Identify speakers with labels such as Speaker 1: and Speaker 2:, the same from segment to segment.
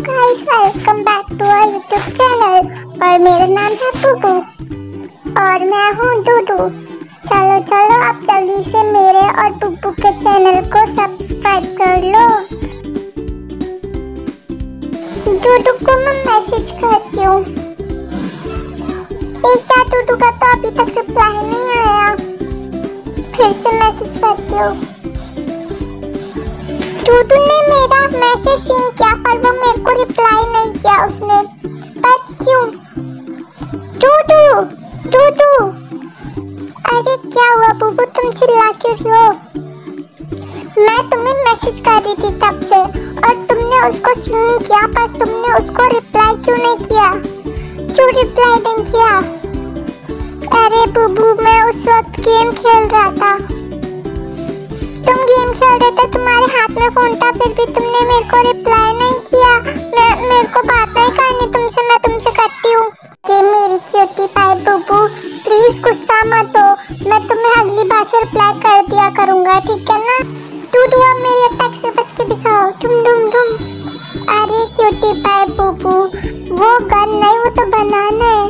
Speaker 1: Guys, welcome back to our YouTube channel और मेरा नाम है बुबू और मैं हूँ डूडू। चलो चलो आप जल्दी से मेरे और बुबू के चैनल को सब्सक्राइब कर लो। डूडू को मैं मैसेज करती हूँ। एक क्या डूडू का तो अभी तक रिप्लाई नहीं आया, फिर से मैसेज करती हूँ। डूडू ने मेरा मैसेज सीन किया पर वो मेरे को रिप्लाई नहीं किया उसने, पर क्यों? डूडू डूडू, अरे क्या हुआ बुबू, तुम चिल्ला क्यों रही हो? मैं तुम्हें मैसेज कर रही थी तब से और तुमने उसको सीन किया पर तुमने उसको रिप्लाई क्यों नहीं किया? क्यों रिप्लाई नहीं किया? अरे बुबू, मैं उस वक्त गेम खेल रहा था। तुम गेम खेल रहे थे, तुम्हारे हाथ में फोन था, फिर भी तुमने मेरे को रिप्लाई नहीं किया। मेरे को बात नहीं करनी तुमसे, मैं तुमसे करती हूँ। अरे मेरी क्यूटी पाई बुबू, प्लीज गुस्सा मत हो, मैं तुम्हें अगली बार से रिप्लाई कर दिया करूँगा, ठीक है ना? डूडू अब मेरे अटैक से बच के दिखाओ, तुम डुम डुम। अरे क्यूटी पाई बुबू, वो गन नहीं, वो तो बनाना है।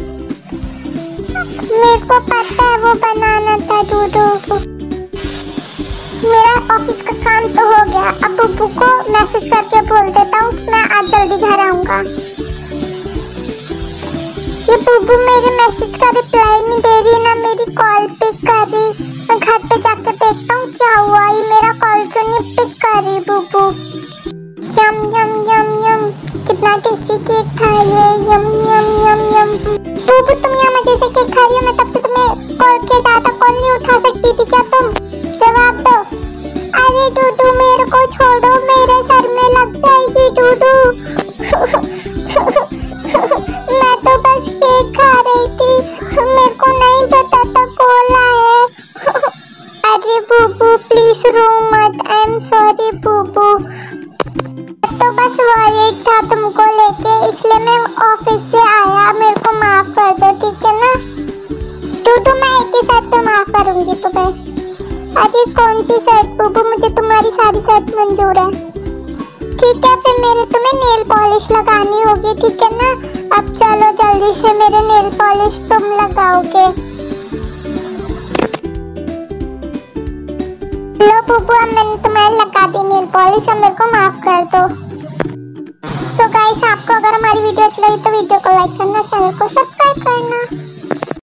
Speaker 1: मेरे को पता है वो बनाना था डूडू। मेरा ऑफिस का काम तो हो गया, अब बुबू को मैसेज करके बोल देता हूँ कि मैं आज जल्दी घर आऊँगा। ये बुबू मेरे मैसेज का रिप्लाई नहीं दे रही, ना मेरी कॉल पिक कर रही। मैं घर पे जाकर देखता हूँ क्या हुआ, ये मेरा कॉल क्यों नहीं पिक कर रही बुबू। यम यम यम यम, कितना टेस्टी केक था ये, यम यम यम यम। बुबू तुम यहाँ मजे से केक खा रही हो, मैं तब से तुम्हें कॉल किया जा रहा था, कॉल नहीं उठा सकती थी क्या तुम? जवाब दो। अरे डूडू मेरे को छोड़ो, मेरे सर में लग जाएगी डूडू। मैं तो बस केक खा रही थी, मेरे को नहीं पता था कॉल आए। अरे बुबू प्लीज रो मत, आई एम सॉरी बुबू, तो बस वॉलेट था तुमको लेके, इसलिए मैं ऑफिस से आया, मेरे को माफ कर दो, ठीक है ना? डूडू मैं एक ही शर्त पे माफ करूंगी तुम्हें। अरे कौन सी शर्त बुबू, मुझे तुम्हारी सारी शर्त मंजूर है। ठीक है फिर मेरे तुम्हें नेल पॉलिश लगानी होगी, ठीक है ना? अब चलो जल्दी से मेरे नेल पॉलिश तुम लगाओगे। लो बुबू, अब मैंने तुम्हें लगा दी नेल पॉलिश, अब मेरे को माफ कर दो। सो गाइस, आपको अगर हमारी वीडियो अच्छी लगी तो वीडियो को लाइक करना, चैनल को सब्सक्राइब करना।